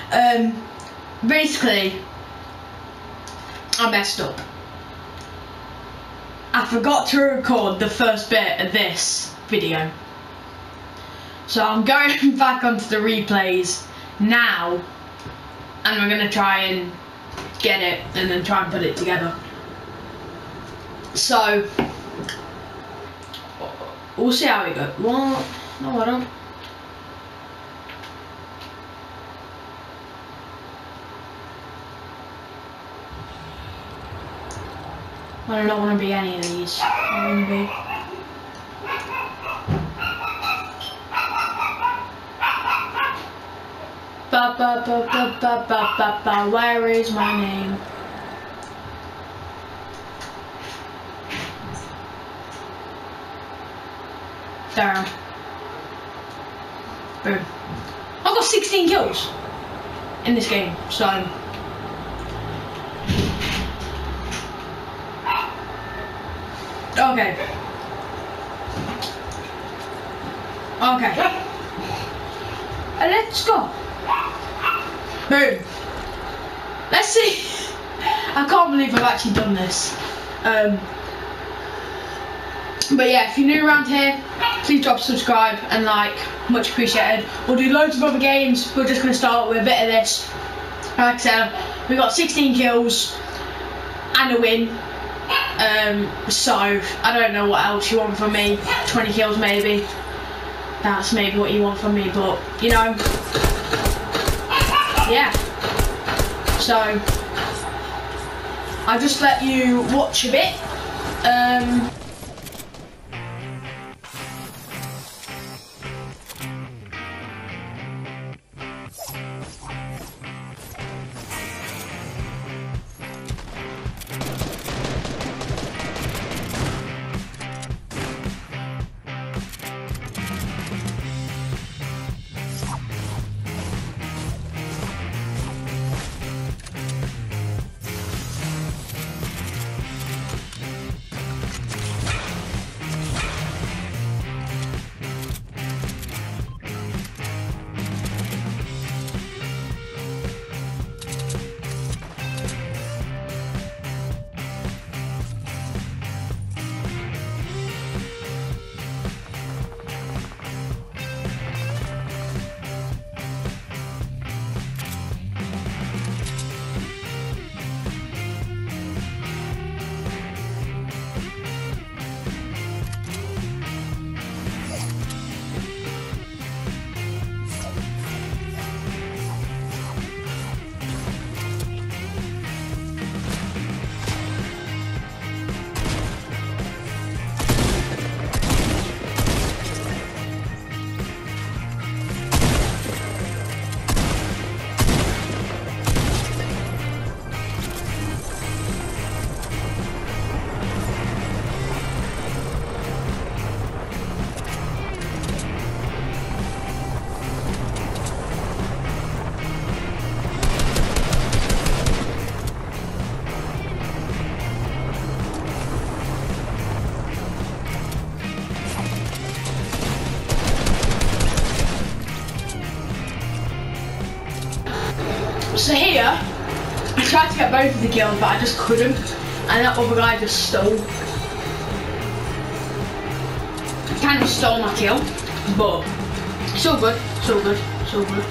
Basically, I messed up. I forgot to record the first bit of this video. So I'm going back onto the replays now, and we're gonna try and get it and then try and put it together. So we'll see how it goes. What? No, I don't. I don't want to be any of these. I want to be. Ba ba ba ba ba ba ba ba. Where is my name? There. Boom. I've got 16 kills in this game, so. Okay. Okay. Let's go. Boom. Let's see. I can't believe I've actually done this. But yeah, if you're new around here, please drop subscribe and like, much appreciated. We'll do loads of other games. We're just going to start with a bit of this. Like I said, we got 16 kills and a win. So I don't know what else you want from me. 20 kills maybe. That's maybe what you want from me, but you know, yeah. So I'll just let you watch a bit. So here, I tried to get both of the kills, but I just couldn't, and that other guy just stole. Kind of stole my kill, but it's all good, it's all good, it's all good.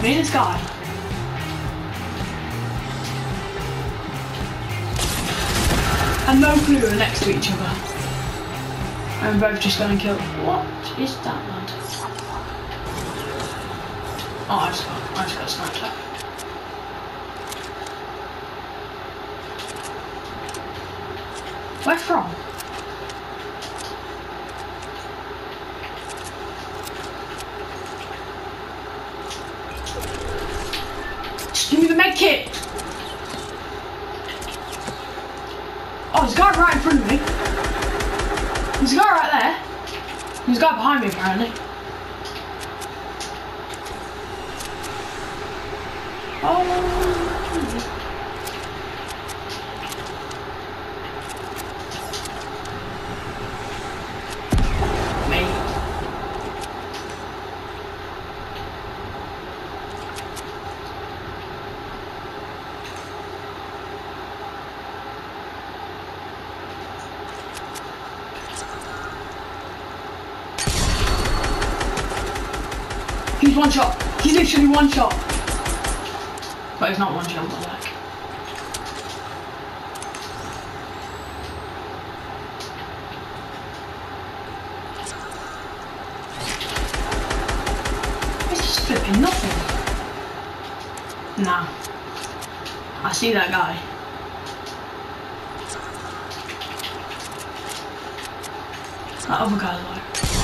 Me and this guy. And no clue we're next to each other. And we're both just going to kill. What is that, lad? Oh, I just got sniped at. Where from? Just give me the med kit! Oh, there's a guy right in front of me. There's a guy right there. There's a guy behind me apparently. Oh. He's one shot. He's literally one shot. But he's not one shot, but like. It's just flipping nothing. Nah. I see that guy. That other guy's like.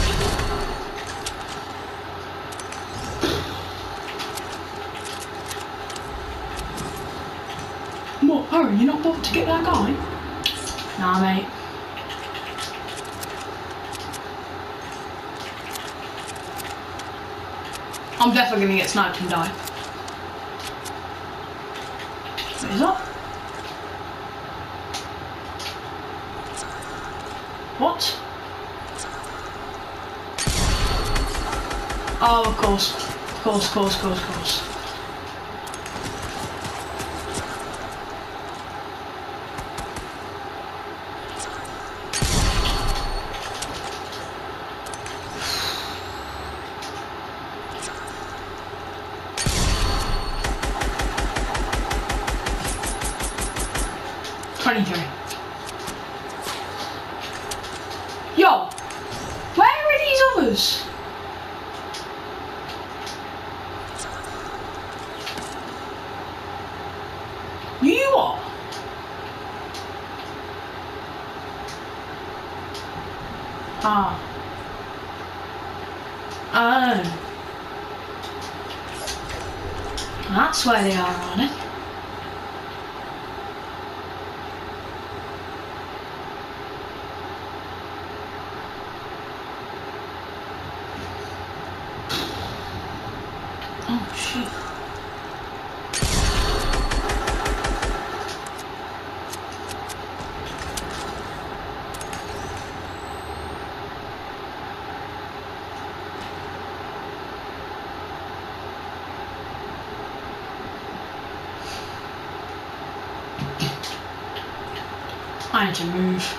What? Hurry, you're not bothered to get that guy? Nah, mate. I'm definitely gonna get sniped and die. What is that? What? Oh, of course. Of course, of course, of course, of course. Yo, where are these others? You what? Ah. Oh. That's where they are on it. Oh shit. I need to move.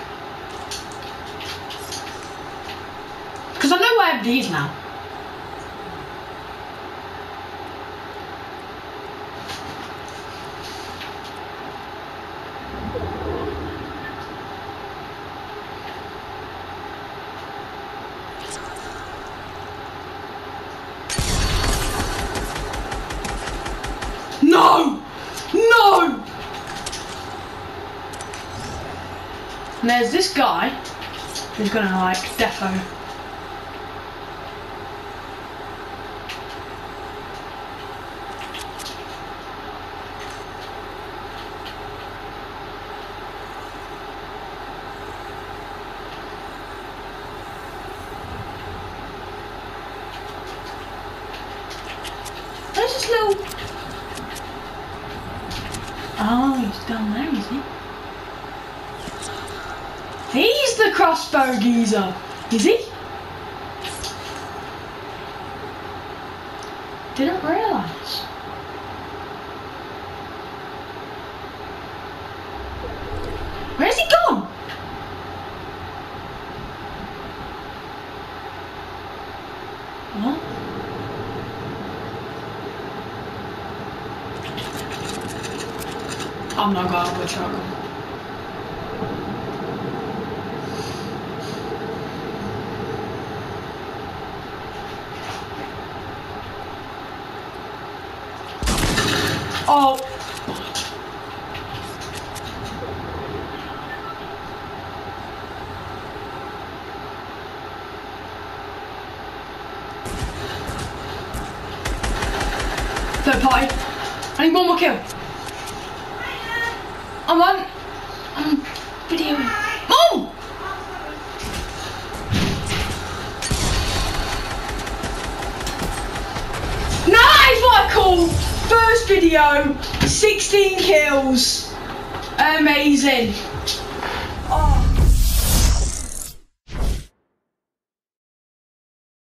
Because I know where I have these now. No! No! And there's this guy who's gonna like defo. There's this little. Oh, he's down there, is he? He's the crossbow geezer, is he? Didn't realise. Where's he gone? What? I'm not going to have a shotgun. Oh. Third party. I need one more kill. I'm videoing. Oh! Nice, what a cool first video. 16 kills. Amazing.